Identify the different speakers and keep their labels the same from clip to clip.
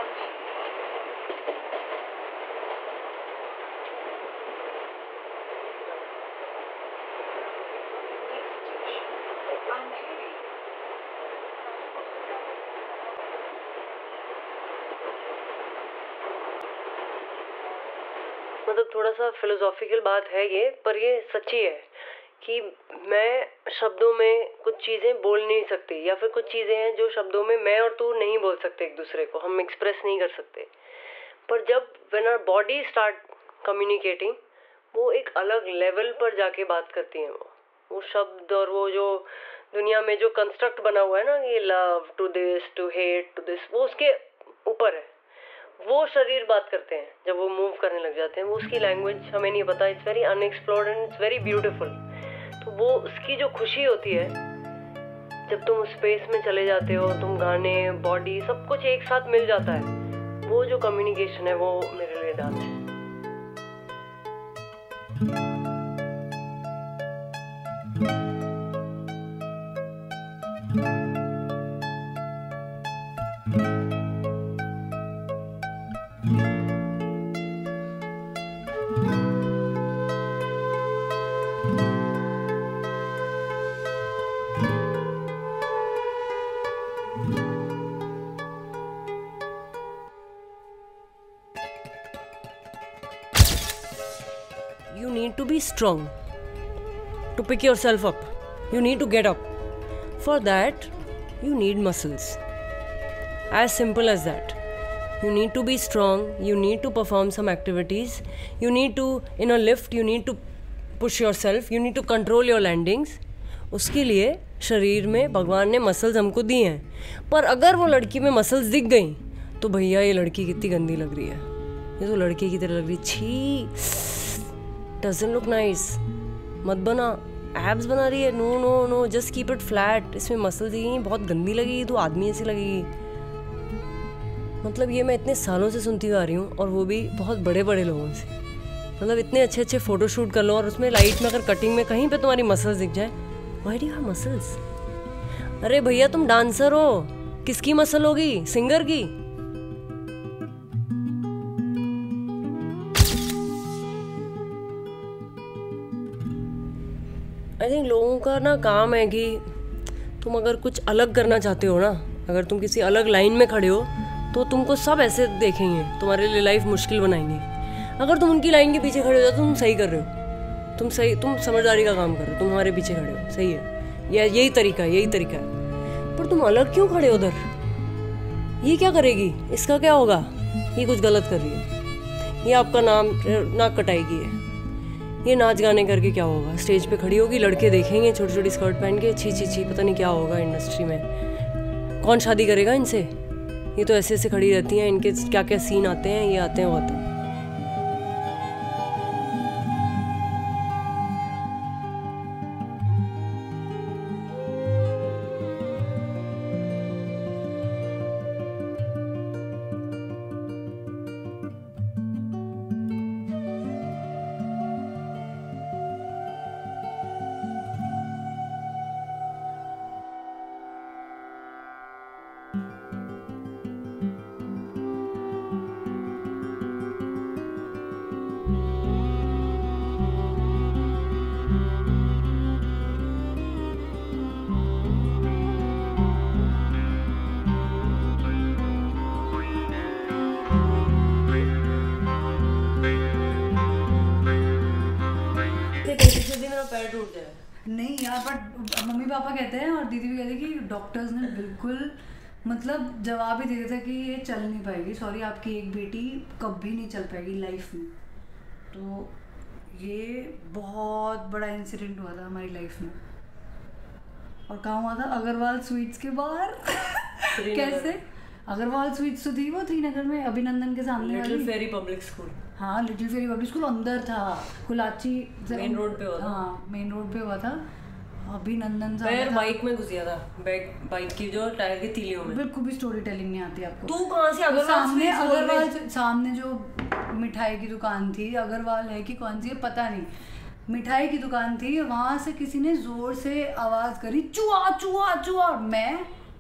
Speaker 1: मतलब थोड़ा सा फिलोसॉफिकल बात है ये, पर ये सच्ची है कि मैं शब्दों में कुछ चीज़ें बोल नहीं सकती, या फिर कुछ चीज़ें हैं जो शब्दों में मैं और तू नहीं बोल सकते एक दूसरे को, हम एक्सप्रेस नहीं कर सकते। पर जब when our body start communicating, वो एक अलग लेवल पर जाके बात करती हैं। वो शब्द और वो जो दुनिया में जो कंस्ट्रक्ट बना हुआ है ना, ये love to this to hate to this, वो उसके ऊपर है। वो शरीर बात करते हैं जब वो मूव करने लग जाते हैं। वो उसकी लैंग्वेज हमें नहीं पता, it's very unexplored and it's very beautiful. तो वो उसकी जो खुशी होती है जब तुम स्पेस में चले जाते हो, तुम गाने बॉडी सब कुछ एक साथ मिल जाता है, वो जो कम्युनिकेशन है वो मेरे लिए डांस है। You need to be strong to pick yourself up. You need to get up. For that, you need muscles. As simple as that. You need to be strong. You need to perform some activities. You need to, in a lift, you need to push yourself. You need to control your landings. उसके लिए शरीर में भगवान ने muscles हमको दी हैं। पर अगर वो लड़की में मसल्स दिख गई तो भैया ये लड़की कितनी गंदी लग रही है, ये तो लड़की की तरह लग रही, छी, doesn't look nice, मत बना, एब्स बना रही है, no no no, just keep it flat, इसमें मसल्स दिखेंगी, बहुत गंदी लगेगी, तो आदमी ऐसी लगेगी। मतलब ये मैं इतने सालों से सुनती हुई आ रही हूँ, और वो भी बहुत बड़े बड़े लोगों से। मतलब इतने अच्छे अच्छे फोटोशूट कर लो और उसमें लाइट में अगर कटिंग में कहीं पे तुम्हारी मसल्स दिख जाए, why do you have muscles? अरे भैया तुम डांसर हो, किसकी मसल होगी? सिंगर की। आई थिंक लोगों का ना काम है कि तुम अगर कुछ अलग करना चाहते हो ना, अगर तुम किसी अलग लाइन में खड़े हो तो तुमको सब ऐसे देखेंगे, तुम्हारे लिए लाइफ मुश्किल बनाएंगे। अगर तुम उनकी लाइन के पीछे खड़े हो तो तुम सही कर रहे हो, तुम सही, तुम समझदारी का काम कर रहे हो, तुम हमारे पीछे खड़े हो, सही है, यही तरीका है, यही तरीका है। पर तुम अलग क्यों खड़े हो उधर? ये क्या करेगी, इसका क्या होगा, ये कुछ गलत कर रही है, ये आपका नाक कटाएगी, ये नाच गाने करके क्या होगा, स्टेज पे खड़ी होगी, लड़के देखेंगे छोटी छोटी स्कर्ट पहन के, छी छी छी, पता नहीं क्या होगा इंडस्ट्री में, कौन शादी करेगा इनसे, ये तो ऐसे ऐसे खड़ी रहती हैं, इनके क्या क्या सीन आते हैं, ये आते हैं वो आते हैं। पैर टूट जाए
Speaker 2: नहीं यार, बट मम्मी पापा कहते हैं और दीदी भी कहते हैं कि डॉक्टर्स ने बिल्कुल मतलब जवाब ही दे दिया था कि ये चल नहीं पाएगी, सॉरी आपकी एक बेटी कभी नहीं चल पाएगी लाइफ में। तो ये बहुत बड़ा इंसिडेंट हुआ था हमारी लाइफ में। और कहाँ हुआ था? अग्रवाल स्वीट्स के बाहर। कैसे? अग्रवाल स्वीट्स तो थी वो श्रीनगर में, अभिनंदन के सामने वाली।
Speaker 1: Little fairy public school.
Speaker 2: हाँ, लिटिल फेरी पब्लिक स्कूल अंदर था, कुलाची
Speaker 1: मेन रोड पे हुआ था।
Speaker 2: हाँ, मेन रोड पे हुआ था। अभिनंदन
Speaker 1: पैर बाइक में घुस गया था, बाइक की जो टायर की तीलियों में।
Speaker 2: बिल्कुल भी स्टोरी टेलिंग नहीं आती आपको।
Speaker 1: तू कहाँ से?
Speaker 2: अग्रवाल सामने जो मिठाई की दुकान थी, अग्रवाल है कि कौन सी है पता नहीं, मिठाई की दुकान थी, वहां से किसी ने जोर से आवाज करी, चुआ चुआ चुआ। मैं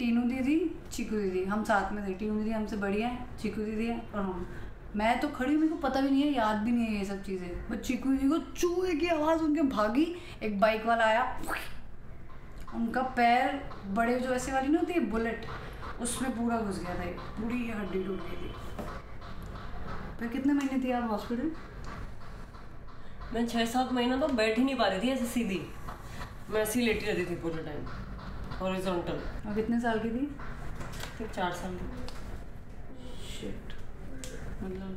Speaker 2: टीनू दीदी, चीकू दीदी, हम साथ में थे। टीनू दीदी हमसे बड़ी है, चीकू दीदी है और हम। मैं तो खड़ी, मेरे को पता भी नहीं है, याद भी नहीं है ये सब चीज़ें। बस चीकू दीदी को चूहे की आवाज़ सुन के भागी, एक बाइक वाला आया, उनका पैर बड़े जो ऐसे वाली ना होती है बुलेट, उसमें पूरा घुस गया था, पूरी हड्डी टूट गई थी। फिर कितने महीने थी आप हॉस्पिटल?
Speaker 1: मैं 6-7 महीना तो बैठ ही नहीं पा रही थी ऐसे सीधी, मैं ऐसे ही लेटी रहती थी पूरे टाइम, हॉरिजॉन्टल।
Speaker 2: और कितने साल की थी?
Speaker 1: फिर 4 साल की।
Speaker 2: शिट, मतलब।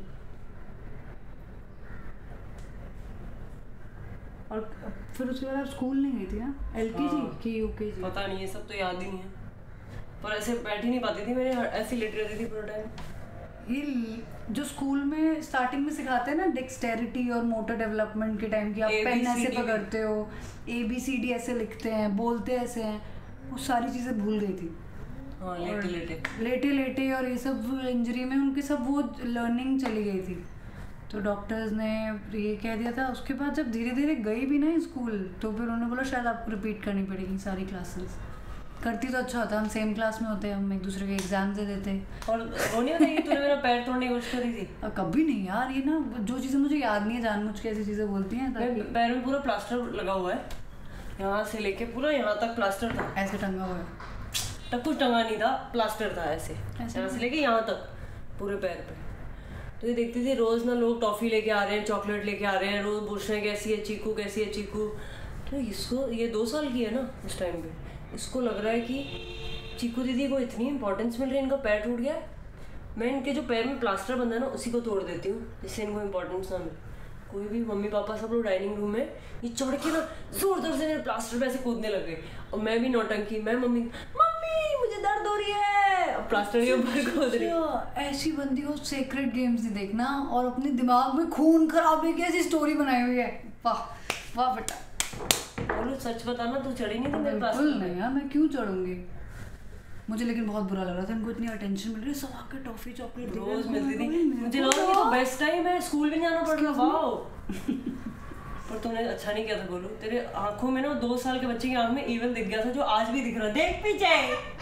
Speaker 2: और फिर उसके बाद आप स्कूल नहीं गई थी ना? LKG की UKG?
Speaker 1: पता नहीं, ये सब तो याद ही नहीं है, पर ऐसे बैठ ही नहीं पाती थी, मेरे ऐसे लेटी रहती थी पूरे टाइम।
Speaker 2: ये जो स्कूल में स्टार्टिंग में सिखाते हैं ना, डेक्सटेरिटी और मोटर डेवलपमेंट के टाइम की, आप पेन ऐसे पकड़ते हो, ABCD ऐसे लिखते हैं, बोलते ऐसे हैं, वो सारी चीज़ें भूल गई थी।
Speaker 1: हाँ,
Speaker 2: लेटे लेटे और ये सब इंजरी में उनके सब वो लर्निंग चली गई थी। तो डॉक्टर्स ने ये कह दिया था। उसके बाद जब धीरे धीरे गई भी ना स्कूल, तो फिर उन्होंने बोला शायद आपको रिपीट करनी पड़ेगी सारी क्लासेस। करती तो अच्छा होता, हम सेम क्लास में होते, हम एक दूसरे के एग्जाम दे देते।
Speaker 1: और वो नहीं होता, तूने मेरा पैर तोड़ने की कोशिश करी थी?
Speaker 2: कभी नहीं यार, ये ना जो चीज़ें मुझे याद नहीं है, जानबूझ के ऐसी चीज़ें बोलती हैं।
Speaker 1: पैर में पूरा प्लास्टर लगा हुआ है, यहाँ से लेके पूरा यहाँ तक प्लास्टर था,
Speaker 2: ऐसे टंगा हुआ है।
Speaker 1: तब कुछ टंगा नहीं था, प्लास्टर था ऐसे यहाँ से लेके यहाँ तक पूरे पैर पे। तो ये देखती थी रोज ना लोग टॉफी लेके आ रहे हैं, चॉकलेट लेके आ रहे हैं, रोज पूछ रहे हैं कैसी है चीकू, कैसी है चीकू। तो इसको, ये 2 साल की है ना उस टाइम पे, इसको लग रहा है कि चीकू दीदी को इतनी इंपॉर्टेंस मिल रही है, इनका पैर टूट गया, मैं इनके जो पैर में प्लास्टर बंधा है ना उसी को तोड़ देती हूँ, जिससे इनको इंपॉर्टेंस ना मिले। कोई भी मम्मी पापा सब लोग डाइनिंग रूम में, ये चढ़ के ना जोर जोर से मेरे प्लास्टर पे ऐसे कूदने लग गए, और मैं भी नौटंकी, मैं मम्मी मुझे दर्द हो रही है, और प्लास्टर के ऊपर कूद रही।
Speaker 2: ऐसी बंदी हो सेक्रेट गेम्स नहीं देखना, और अपने दिमाग में खून खराबे की ऐसी स्टोरी बनाई हुई है। वाह वाह बेटा,
Speaker 1: बोलो सच बताना, तू चढ़ी नहीं थी मेरे पास?
Speaker 2: बिल्कुल नहीं यार, मैं क्यों चढ़ूंगी। मुझे लेकिन बहुत बुरा लग रहा था, इनको इतनी अटेंशन मिल रही है, सब आके टॉफी चॉकलेट
Speaker 1: रोज मिलती थी, मुझे लगा कि तो बेस्ट टाइम है, स्कूल भी नहीं जाना पड़ रहा। वाओ, पर तूने अच्छा नहीं किया था गोलू, तेरे आंखों में ना 2 साल के बच्चे की आंख में ईवल दिख गया था, जो आज भी दिख रहा है, देख पीछे।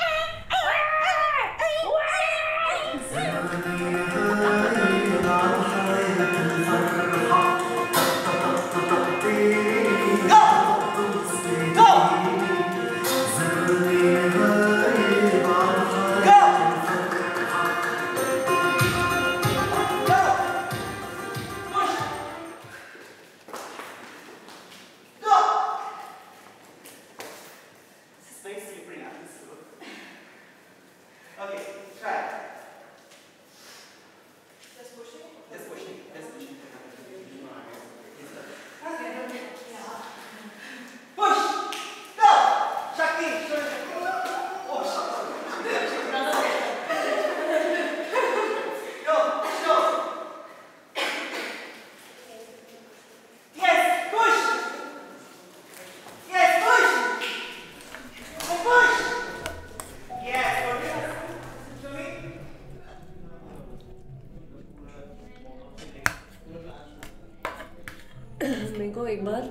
Speaker 1: मेरे को एक बार,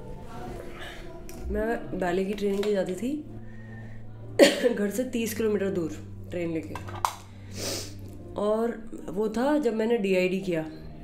Speaker 1: मैं बैले की ट्रेनिंग के जाती थी घर से 30 किलोमीटर दूर ट्रेन लेके, और वो था जब मैंने DID किया,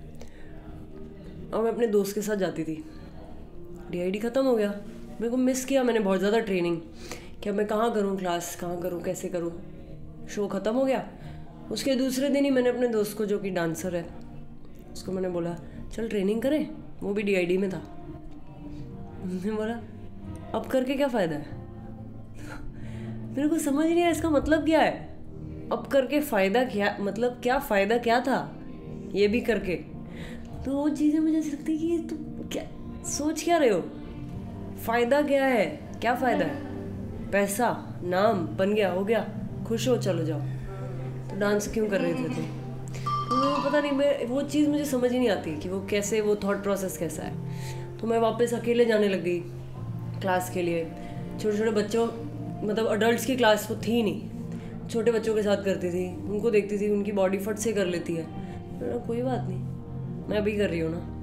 Speaker 1: और मैं अपने दोस्त के साथ जाती थी। DID ख़त्म हो गया, मेरे को मिस किया मैंने बहुत ज़्यादा ट्रेनिंग, कि अब मैं कहाँ करूँ क्लास, कहाँ करूँ, कैसे करूँ। शो ख़त्म हो गया, उसके दूसरे दिन ही मैंने अपने दोस्त को, जो कि डांसर है, उसको मैंने बोला चल ट्रेनिंग करें, वो भी DID में था। मैंने बोला अब करके क्या फ़ायदा है? मेरे को समझ नहीं आया इसका मतलब क्या है, अब करके फ़ायदा क्या, मतलब क्या फ़ायदा क्या था ये भी करके। तो वो चीज़ें मुझे ऐसी लगती है कि तुम क्या सोच क्या रहे हो, फ़ायदा क्या है, क्या फ़ायदा है? पैसा, नाम, बन गया, हो गया, खुश हो, चलो जाओ। तो डांस क्यों कर रहे थे तुम? तो पता नहीं, मैं वो चीज़ मुझे समझ ही नहीं आती कि वो कैसे, वो थॉट प्रोसेस कैसा है। तो मैं वापस अकेले जाने लग गई क्लास के लिए। छोटे छोटे बच्चों, मतलब अडल्ट्स की क्लास वो थी नहीं, छोटे बच्चों के साथ करती थी, उनको देखती थी, उनकी बॉडी फट से कर लेती है। तो कोई बात नहीं, मैं अभी कर रही हूँ ना।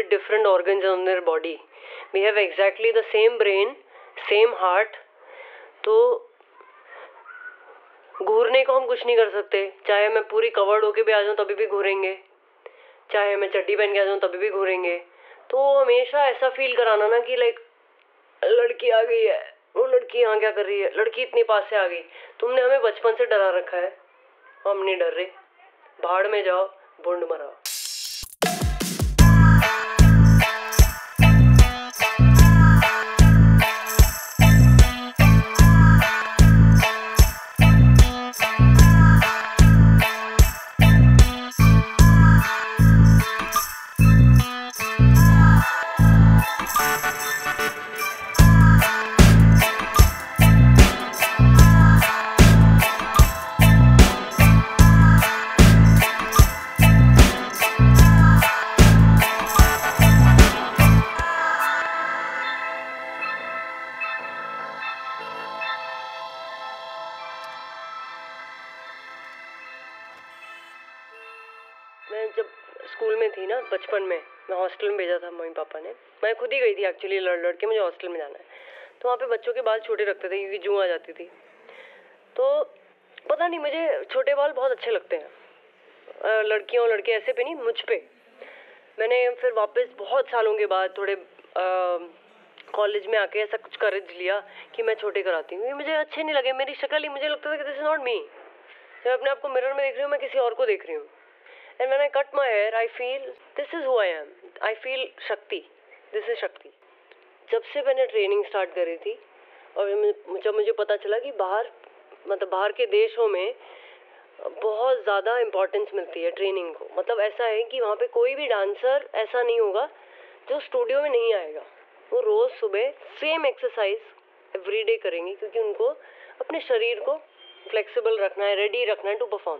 Speaker 1: with different organs on their body. We have exactly the same brain, same heart. तो घूरने को हम कुछ नहीं कर सकते. चाहे मैं पूरी कवर्ड होके भी आ जाऊँ तभी भी घूरेंगे, चाहे मैं चड्डी पहन के आ जाऊँ तभी भी घूरेंगे. तो हमेशा ऐसा फील कराना ना कि लाइक लड़की आ गई है, वो लड़की यहाँ क्या कर रही है, लड़की इतनी पास से आ गई. तुमने हमें बचपन से डरा रखा है, हम नहीं डर रहे. भाड़ में जाओ, भुंड मराओ. मैं जब स्कूल में थी ना, बचपन में मैं हॉस्टल में भेजा था मम्मी पापा ने. मैं खुद ही गई थी एक्चुअली, लड़ के मुझे हॉस्टल में जाना है. तो वहाँ पे बच्चों के बाल छोटे रखते थे क्योंकि जूं आ जाती थी. तो पता नहीं, मुझे छोटे बाल बहुत अच्छे लगते हैं. लड़कियाँ और लड़के ऐसे पे नहीं, मुझ पे. मैंने फिर वापस बहुत सालों के बाद थोड़े कॉलेज में आके ऐसा कुछ करेज लिया कि मैं छोटे कराती हूँ. मुझे अच्छे नहीं लगे, मेरी शक्ल ही, मुझे लगता था कि दिस इज नॉट मी. जब अपने आप को मिरर में देख रही हूँ, मैं किसी और को देख रही हूँ. And when I cut my hair, I feel this is who I am. I feel शक्ति. This is शक्ति. जब से मैंने ट्रेनिंग स्टार्ट करी थी और जब मुझे पता चला कि बाहर के देशों में बहुत ज़्यादा इम्पोर्टेंस मिलती है ट्रेनिंग को. मतलब ऐसा है कि वहाँ पे कोई भी डांसर ऐसा नहीं होगा जो स्टूडियो में नहीं आएगा. वो रोज़ सुबह सेम एक्सरसाइज एवरीडे करेंगे क्योंकि उनको अपने शरीर को फ्लेक्सिबल रखना है, रेडी रखना है टू परफॉर्म.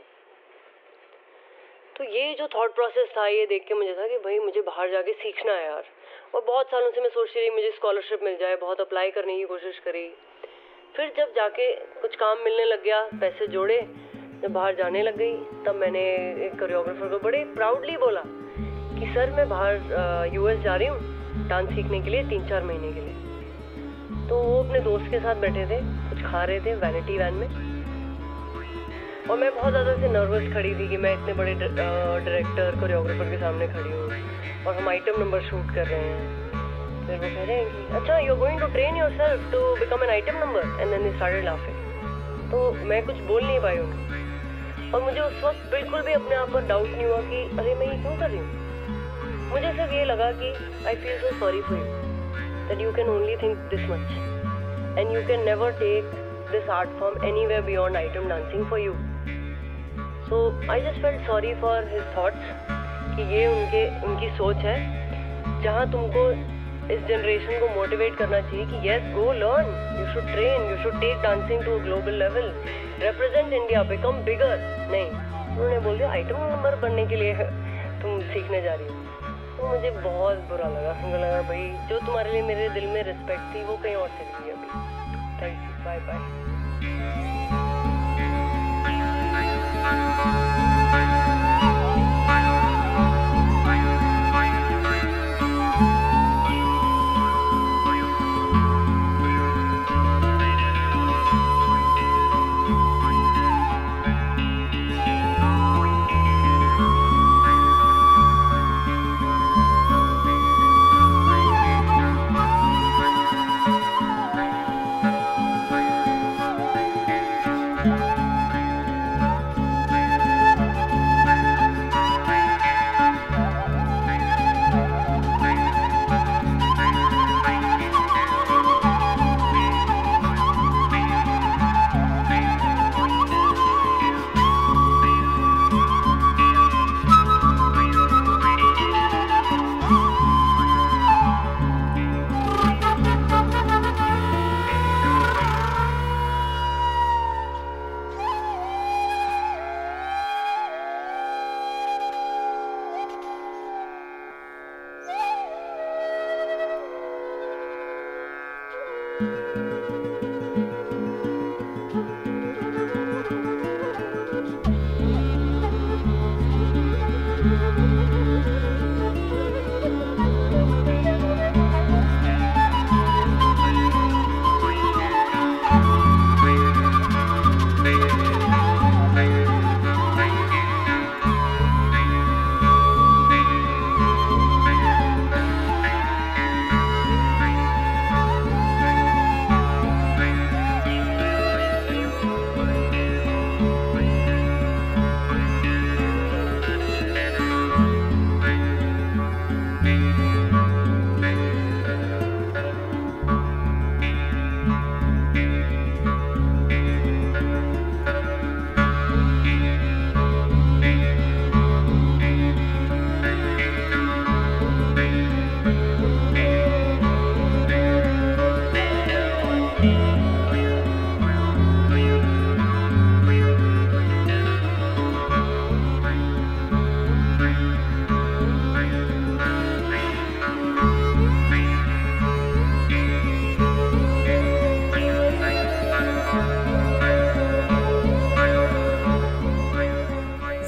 Speaker 1: तो ये जो थॉट प्रोसेस था, ये देख के मुझे था कि भाई मुझे बाहर जाके सीखना है यार. और बहुत सालों से मैं सोच रही मुझे स्कॉलरशिप मिल जाए, बहुत अप्लाई करने की कोशिश करी. फिर जब जाके कुछ काम मिलने लग गया, पैसे जोड़े, जब बाहर जाने लग गई, तब मैंने एक कोरियोग्राफर को बड़े प्राउडली बोला कि सर मैं बाहर यूएस जा रही हूँ डांस सीखने के लिए 3-4 महीने के लिए. तो वो अपने दोस्त के साथ बैठे थे, कुछ खा रहे थे वैनिटी वैन में. और मैं बहुत ज़्यादा से नर्वस खड़ी थी कि मैं इतने बड़े डायरेक्टर कोरियोग्राफर के सामने खड़ी हूँ और हम आइटम नंबर शूट कर रहे हैं. फिर वो कह रहे हैं कि अच्छा, you are going to train yourself to become an item number. And then they started laughing. तो मैं कुछ बोल नहीं पाई उन्हें. और मुझे उस वक्त बिल्कुल भी अपने आप पर डाउट नहीं हुआ कि अरे मैं ये क्यों कर रही हूँ. मुझे सिर्फ ये लगा कि I feel so sorry for you that you can only think this much and you can never take this art form anywhere beyond item dancing for you. So I just felt sorry for his thoughts कि ये उनकी सोच है. जहाँ तुमको इस generation को motivate करना चाहिए कि yes, go learn, you should train, you should take dancing to a global level, represent India, become bigger. नहीं, उन्होंने बोल दिया आइटम नंबर बनने के लिए तुम सीखने जा रही हो. तो मुझे बहुत बुरा लगा. मुझे लगा भाई जो तुम्हारे लिए मेरे दिल में रिस्पेक्ट थी वो कहीं और से गई अभी. Thank you, bye bye.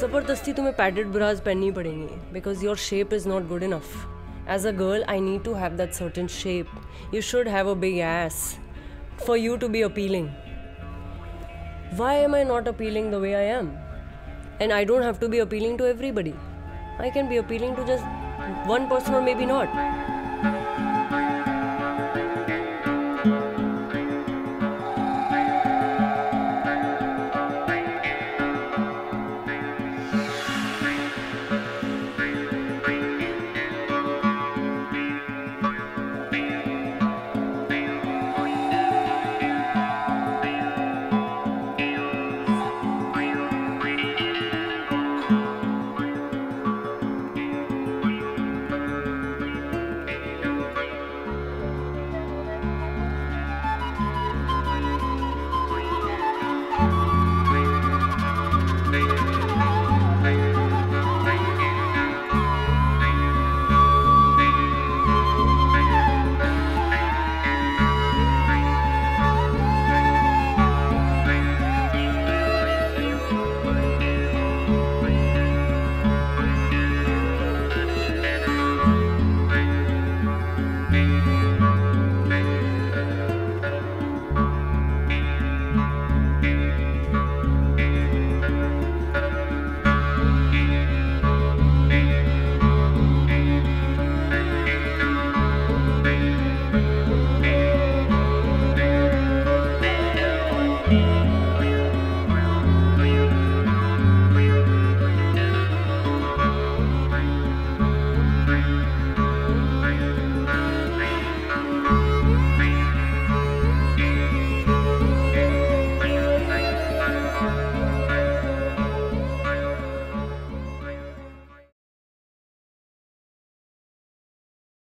Speaker 1: ज़बरदस्ती तुम्हें पैडेड ब्राज पहननी पड़ेंगी because your shape is not good enough. As a girl, I need to have that certain shape. You should have a big ass for you to be appealing. Why am I not appealing the way I am? And I don't have to be appealing to everybody. I can be appealing to just one person or maybe not.